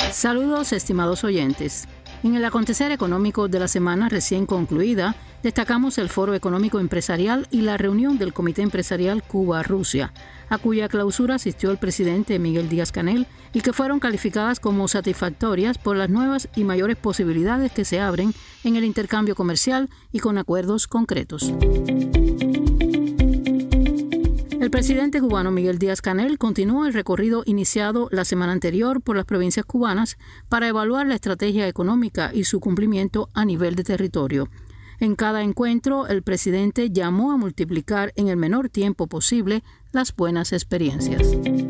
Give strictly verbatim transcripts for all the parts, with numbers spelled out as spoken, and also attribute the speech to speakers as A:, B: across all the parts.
A: Saludos, estimados oyentes. En el acontecer económico de la semana recién concluida, destacamos el Foro Económico Empresarial y la reunión del Comité Empresarial Cuba-Rusia, a cuya clausura asistió el presidente Miguel Díaz-Canel y que fueron calificadas como satisfactorias por las nuevas y mayores posibilidades que se abren en el intercambio comercial y con acuerdos concretos. El presidente cubano Miguel Díaz-Canel continúa el recorrido iniciado la semana anterior por las provincias cubanas para evaluar la estrategia económica y su cumplimiento a nivel de territorio. En cada encuentro, el presidente llamó a multiplicar en el menor tiempo posible las buenas experiencias.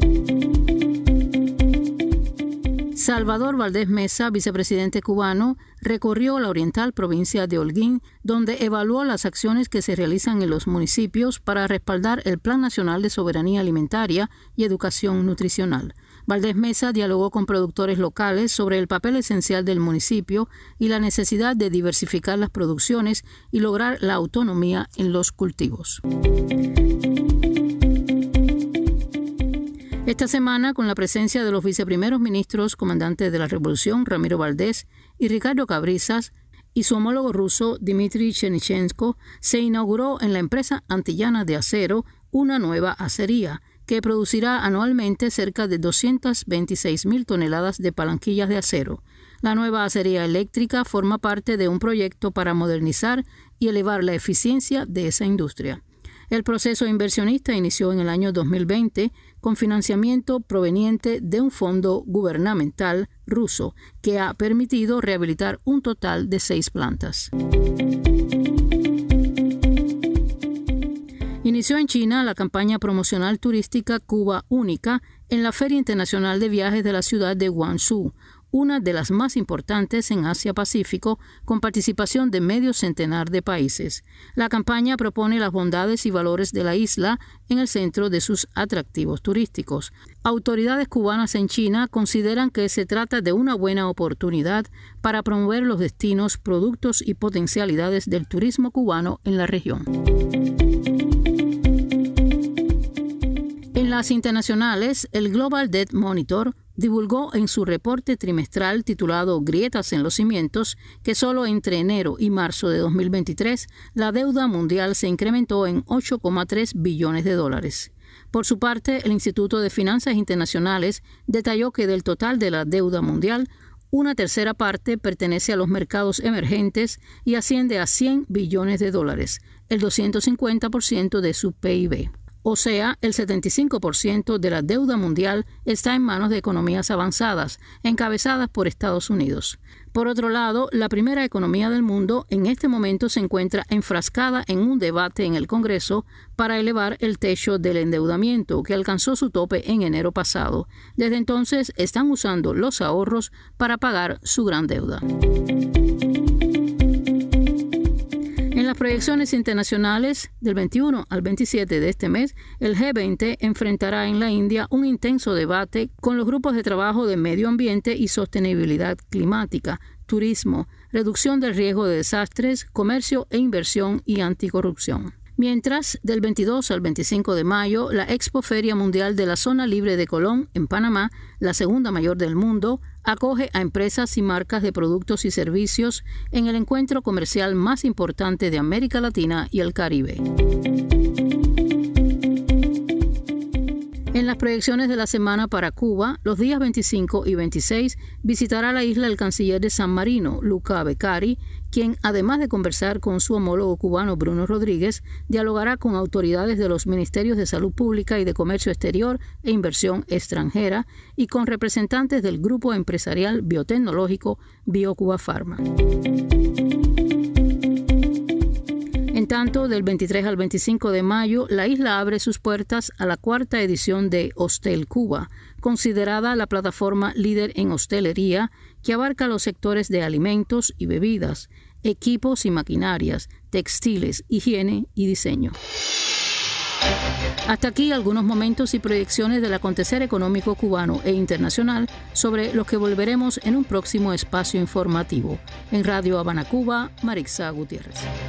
A: Salvador Valdés Mesa, vicepresidente cubano, recorrió la oriental provincia de Holguín, donde evaluó las acciones que se realizan en los municipios para respaldar el Plan Nacional de Soberanía Alimentaria y Educación Nutricional. Valdés Mesa dialogó con productores locales sobre el papel esencial del municipio y la necesidad de diversificar las producciones y lograr la autonomía en los cultivos. Esta semana, con la presencia de los viceprimeros ministros comandantes de la Revolución, Ramiro Valdés y Ricardo Cabrizas, y su homólogo ruso, Dmitry Chernyshchenko, se inauguró en la empresa antillana de acero una nueva acería, que producirá anualmente cerca de doscientas veintiséis mil toneladas de palanquillas de acero. La nueva acería eléctrica forma parte de un proyecto para modernizar y elevar la eficiencia de esa industria. El proceso inversionista inició en el año dos mil veinte con financiamiento proveniente de un fondo gubernamental ruso que ha permitido rehabilitar un total de seis plantas. Inició en China la campaña promocional turística Cuba Única en la Feria Internacional de Viajes de la ciudad de Guangzhou, una de las más importantes en Asia-Pacífico, con participación de medio centenar de países. La campaña propone las bondades y valores de la isla en el centro de sus atractivos turísticos. Autoridades cubanas en China consideran que se trata de una buena oportunidad para promover los destinos, productos y potencialidades del turismo cubano en la región. En las internacionales, el Global Debt Monitor divulgó en su reporte trimestral titulado Grietas en los cimientos que solo entre enero y marzo de dos mil veintitrés la deuda mundial se incrementó en ocho coma tres billones de dólares. Por su parte, el Instituto de Finanzas Internacionales detalló que del total de la deuda mundial, una tercera parte pertenece a los mercados emergentes y asciende a cien billones de dólares, el doscientos cincuenta por ciento de su P I B. O sea, el setenta y cinco por ciento de la deuda mundial está en manos de economías avanzadas, encabezadas por Estados Unidos. Por otro lado, la primera economía del mundo en este momento se encuentra enfrascada en un debate en el Congreso para elevar el techo del endeudamiento, que alcanzó su tope en enero pasado. Desde entonces, están usando los ahorros para pagar su gran deuda. En las proyecciones internacionales, del veintiuno al veintisiete de este mes, el G veinte enfrentará en la India un intenso debate con los grupos de trabajo de medio ambiente y sostenibilidad climática, turismo, reducción del riesgo de desastres, comercio e inversión y anticorrupción. Mientras, del veintidós al veinticinco de mayo, la Expo Feria Mundial de la Zona Libre de Colón, en Panamá, la segunda mayor del mundo, acoge a empresas y marcas de productos y servicios en el encuentro comercial más importante de América Latina y el Caribe. En las proyecciones de la semana para Cuba, los días veinticinco y veintiséis visitará la isla el canciller de San Marino, Luca Beccari, quien, además de conversar con su homólogo cubano Bruno Rodríguez, dialogará con autoridades de los Ministerios de Salud Pública y de Comercio Exterior e Inversión Extranjera y con representantes del grupo empresarial biotecnológico BioCuba Pharma. En tanto, del veintitrés al veinticinco de mayo, la isla abre sus puertas a la cuarta edición de Hostel Cuba, considerada la plataforma líder en hostelería que abarca los sectores de alimentos y bebidas, equipos y maquinarias, textiles, higiene y diseño. Hasta aquí algunos momentos y proyecciones del acontecer económico cubano e internacional sobre los que volveremos en un próximo espacio informativo. En Radio Habana, Cuba, Marixa Gutiérrez.